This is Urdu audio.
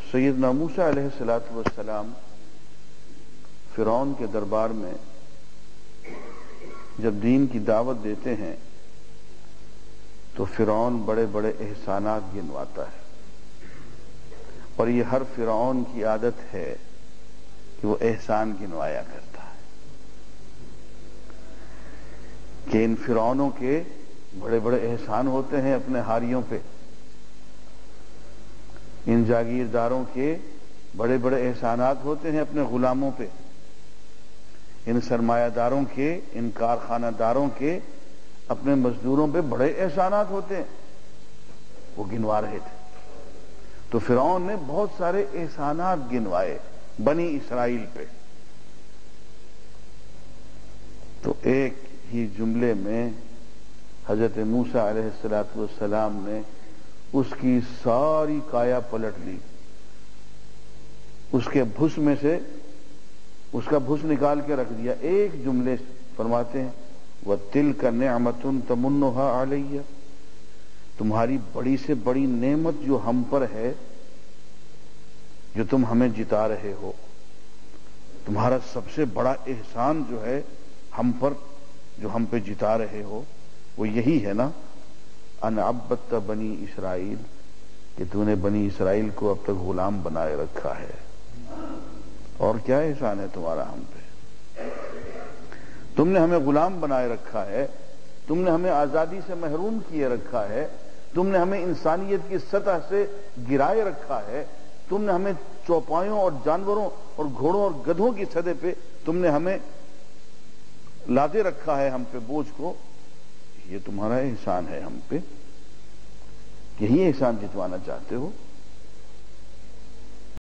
سیدنا موسیٰ علیہ السلام فرعون کے دربار میں جب دین کی دعوت دیتے ہیں تو فرعون بڑے بڑے احسانات گنواتا ہے، اور یہ ہر فرعون کی عادت ہے کہ وہ احسان گنوایا کرتا ہے کہ ان فرعونوں کے بڑے بڑے احسان ہوتے ہیں اپنے ہاریوں پہ، ان جاگیرداروں کے بڑے بڑے احسانات ہوتے ہیں اپنے غلاموں پہ، ان سرمایہ داروں کے، ان کارخانہ داروں کے اپنے مزدوروں پہ بڑے احسانات ہوتے ہیں، وہ گنوا رہے تھے۔ تو فرعون نے بہت سارے احسانات گنوائے بنی اسرائیل پہ، تو ایک ہی جملے میں حضرت موسیٰ علیہ السلام نے اس کی ساری کایا پلٹ لی، اس کے بھس میں سے اس کا بھس نکال کے رکھ دیا۔ ایک جملے فرماتے ہیں وَتِلْكَ نِعْمَةٌ تَمُنُّهَا عَلَيَّ، تمہاری بڑی سے بڑی نعمت جو ہم پر ہے، جو تم ہمیں جتا رہے ہو، تمہارا سب سے بڑا احسان جو ہے ہم پر، جو ہم پہ جتا رہے ہو، وہ یہی ہے نا ان عبدت بنی اسرائیل، کہ تو نے بنی اسرائیل کو اب تک غلام بنائے رکھا ہے۔ اور کیا احسان ہے تمہارا ہم پہ؟ تم نے ہمیں غلام بنائے رکھا ہے، تم نے ہمیں آزادی سے محروم کیے رکھا ہے، تم نے ہمیں انسانیت کی سطح سے گرائے رکھا ہے، تم نے ہمیں چوپایوں اور جانوروں اور گھوڑوں اور گدھوں کی سطح پہ تم نے ہمیں لادے رکھا ہے، ہم پہ بوجھ کو۔ یہ تمہارا احسان ہے ہم پہ، یہی احسان جتوانا چاہتے ہو؟